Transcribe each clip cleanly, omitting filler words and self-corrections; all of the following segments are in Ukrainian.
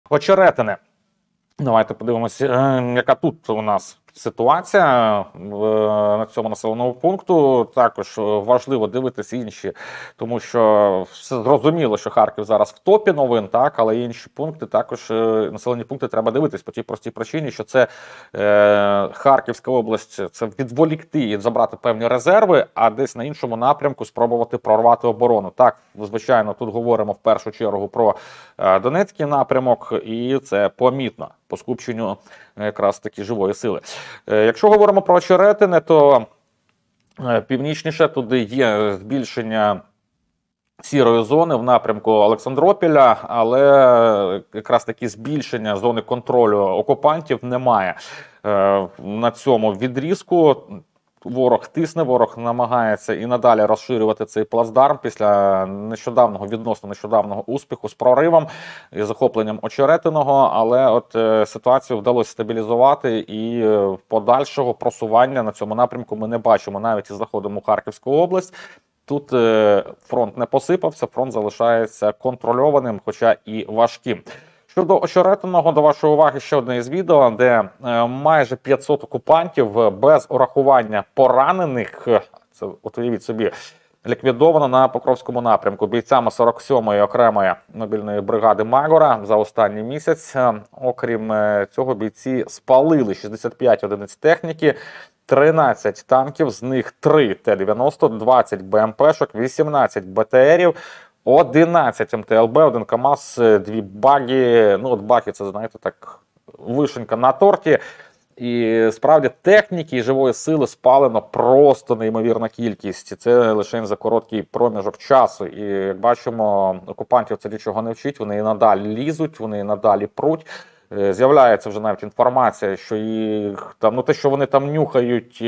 Очеретине. Давайте подивимося, яка тут у нас ситуація на цьому населеному пункту. Також важливо дивитися інші, тому що все зрозуміло, що Харків зараз в топі новин, так, але інші пункти, також населені пункти треба дивитись по тій простій причині, що це Харківська область, це відволікти і забрати певні резерви, а десь на іншому напрямку спробувати прорвати оборону. Так, звичайно, тут говоримо в першу чергу про Донецький напрямок, і це помітно по скупченню якраз таки живої сили. Якщо говоримо про Очеретине, то північніше туди є збільшення сірої зони в напрямку Олександропіля, але якраз таки збільшення зони контролю окупантів немає. На цьому відрізку ворог тисне, ворог намагається і надалі розширювати цей плацдарм після відносно нещодавнього успіху з проривом і захопленням Очеретиного, але от ситуацію вдалося стабілізувати і подальшого просування на цьому напрямку ми не бачимо, навіть із заходом у Харківську область. Тут фронт не посипався, фронт залишається контрольованим, хоча і важким. Щодо Очеретиного, до вашої уваги ще одне із відео, де майже 500 окупантів без урахування поранених, це от уявіть собі, ліквідовано на Покровському напрямку бійцями 47-ї окремої мобільної бригади Магора за останній місяць. Окрім цього, бійці спалили 65 одиниць техніки, 13 танків, з них 3 Т-90, 20 БМП-шок, 18 БТРів, 11 МТЛБ, 1 КАМАЗ, 2 баги. Ну, от баги, це, знаєте, так, вишенька на торті. І справді техніки і живої сили спалено просто неймовірна кількість. Це лише за короткий проміжок часу. І, як бачимо, окупантів це нічого не вчить, вони і надалі лізуть, вони і надалі пруть. З'являється вже навіть інформація, що їх там, ну те, що вони там нюхають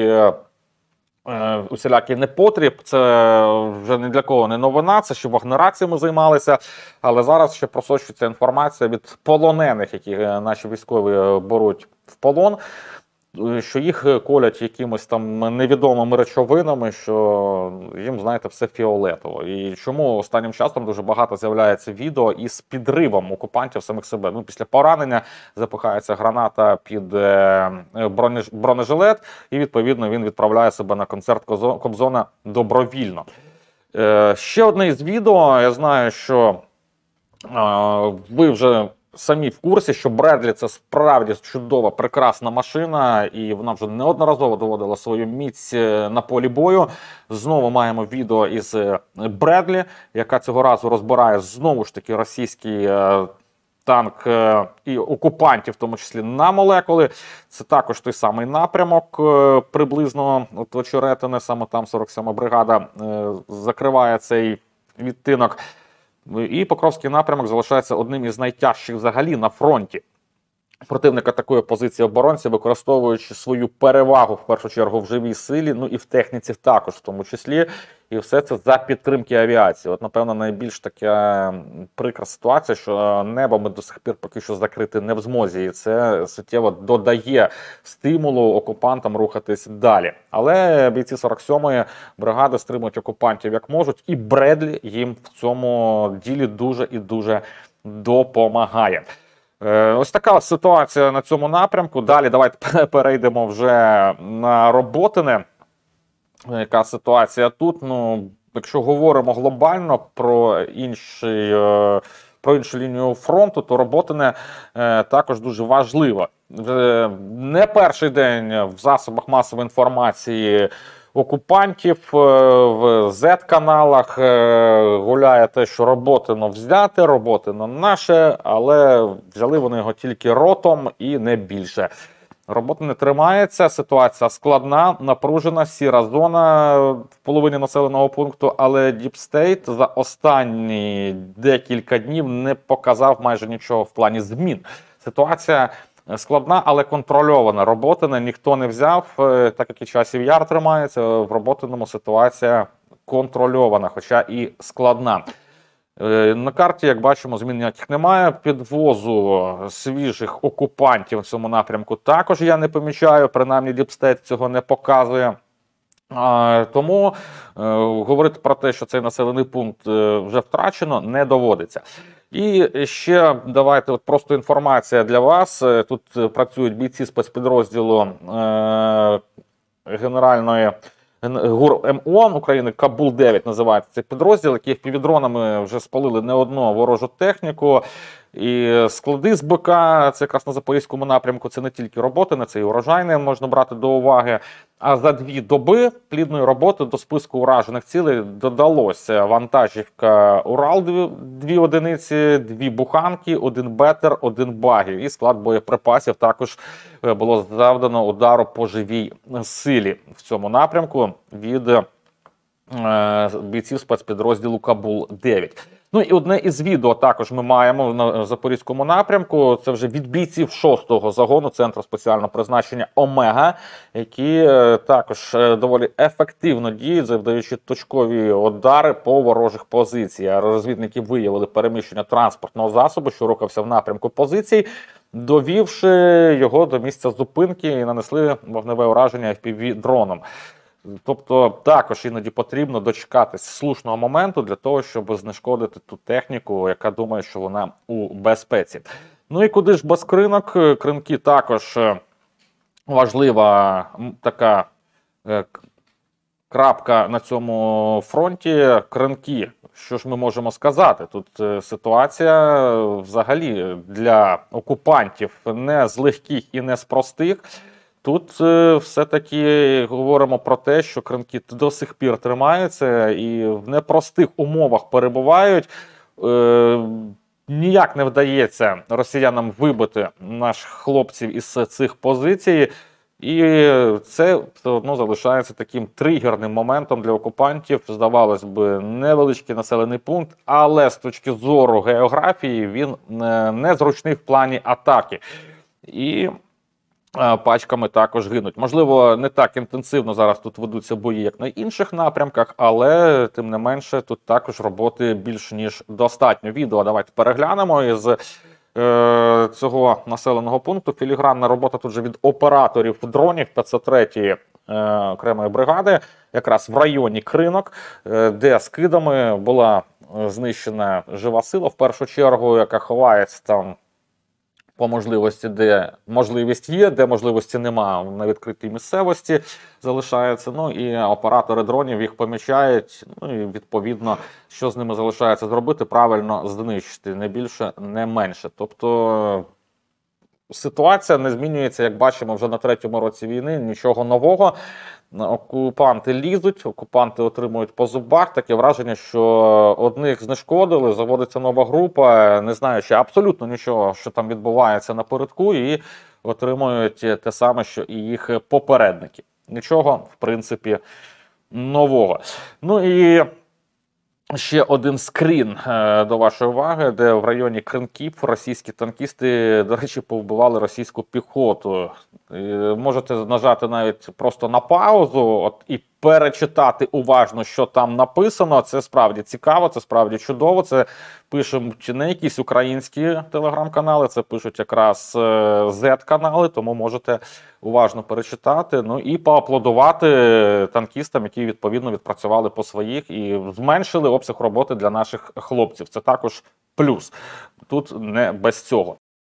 усілякий непотріб, це вже ні для кого не новина, це ще вагнераціями займалися, але зараз ще просочується інформація від полонених, які наші військові беруть в полон, що їх колять якимось там невідомими речовинами, що їм, знаєте, все фіолетово. І чому останнім часом дуже багато з'являється відео із підривом окупантів самих себе. Ну, після поранення запихається граната під бронежилет, і, відповідно, він відправляє себе на концерт Кобзона добровільно. Ще одне із відео, я знаю, що ви вже самі в курсі, що Бредлі – це справді чудова, прекрасна машина, і вона вже неодноразово доводила свою міць на полі бою. Знову маємо відео із Бредлі, яка цього разу розбирає знову ж таки російський танк і окупантів, в тому числі на молекули. Це також той самий напрямок, приблизно от Очеретине, саме там 47-ма бригада закриває цей відтинок. І Покровський напрямок залишається одним із найтяжчих взагалі на фронті. Противник атакує позиції оборонців, використовуючи свою перевагу, в першу чергу, в живій силі, ну і в техніці також, в тому числі. І все це за підтримки авіації. От, напевно, найбільш така прикра ситуація, що небо ми до сих пір поки що закрити не в змозі. І це суттєво додає стимулу окупантам рухатись далі. Але бійці 47-ї бригади стримують окупантів як можуть, і Бредлі їм в цьому ділі дуже і дуже допомагає. Ось така ситуація на цьому напрямку. Далі давайте перейдемо вже на Роботине. Яка ситуація тут? Ну, якщо говоримо глобально про іншу лінію фронту, то Роботине також дуже важливо. Не перший день в засобах масової інформації окупантів, в Z-каналах гуляє те, що Роботино взяте, Роботино наше, але взяли вони його тільки ротом і не більше. Робота не тримається, ситуація складна, напружена, сіра зона в половині населеного пункту, але Deep State за останні декілька днів не показав майже нічого в плані змін. Ситуація складна, але контрольована. Роботине ніхто не взяв, так як і Часів Яр тримається, в Роботиному ситуація контрольована, хоча і складна. На карті, як бачимо, змін ніяких немає. Підвозу свіжих окупантів в цьому напрямку також я не помічаю, принаймні Deep State цього не показує. Тому говорити про те, що цей населений пункт вже втрачено, не доводиться. І ще давайте просто інформація для вас. Тут працюють бійці спецпідрозділу Генеральної ГУР МОН України, Кабул-9 називається цей підрозділ, який впівдронами вже спалили не одну ворожу техніку. І склади з БК, це якраз на Запорізькому напрямку, це не тільки роботи, на це і урожайне можна брати до уваги. А за 2 доби плідної роботи до списку уражених цілей додалося вантажівка Урал 2 одиниці, 2 буханки, 1 бетер, 1 багів. І склад боєприпасів також було завдано удару по живій силі в цьому напрямку від бійців спецпідрозділу Кабул-9. Ну і одне із відео також ми маємо на Запорізькому напрямку. Це вже від бійців 6-го загону Центру спеціального призначення Омега, які також доволі ефективно діють, завдаючи точкові удари по ворожих позиціях. Розвідники виявили переміщення транспортного засобу, що рухався в напрямку позицій, довівши його до місця зупинки і нанесли вогневе ураження FPV-дроном. Тобто також іноді потрібно дочекатись слушного моменту для того, щоб знешкодити ту техніку, яка думає, що вона у безпеці. Ну і куди ж без кринок? Кринки також важлива така крапка на цьому фронті. Кринки, що ж ми можемо сказати? Тут ситуація взагалі для окупантів не з легких і не з простих. Тут все-таки говоримо про те, що кринки до сих пір тримаються і в непростих умовах перебувають. Ніяк не вдається росіянам вибити наших хлопців із цих позицій. І це все одно залишається таким тригерним моментом для окупантів. Здавалось би, невеличкий населений пункт, але з точки зору географії він незручний в плані атаки. І пачками також гинуть. Можливо, не так інтенсивно зараз тут ведуться бої, як на інших напрямках, але, тим не менше, тут також роботи більш ніж достатньо. Відео давайте переглянемо із цього населеного пункту. Філігранна робота тут же від операторів дронів 503-ї окремої бригади, якраз в районі Кринок, де скидами була знищена жива сила, в першу чергу, яка ховається там по можливості, де можливість є, де можливості нема, на відкритій місцевості залишається. Ну і оператори дронів їх помічають, ну і відповідно, що з ними залишається зробити, правильно знищити, не більше, не менше. Тобто ситуація не змінюється, як бачимо, вже на 3-му році війни, нічого нового. Окупанти лізуть, окупанти отримують по зубах. Таке враження, що одних знешкодили, заводиться нова група, не знаючи абсолютно нічого, що там відбувається напередку, і отримують те саме, що і їх попередники. Нічого, в принципі, нового. Ну і ще один скрін до вашої уваги, де в районі Кринків російські танкісти, до речі, повбивали російську піхоту. Можете нажати навіть просто на паузу і перечитати уважно, що там написано. Це справді цікаво, це справді чудово. Це пишуть не якісь українські телеграм-канали, це пишуть якраз Z-канали, тому можете уважно перечитати. Ну і поаплодувати танкістам, які відповідно відпрацювали по своїх і зменшили обсяг роботи для наших хлопців. Це також плюс. Тут не без цього.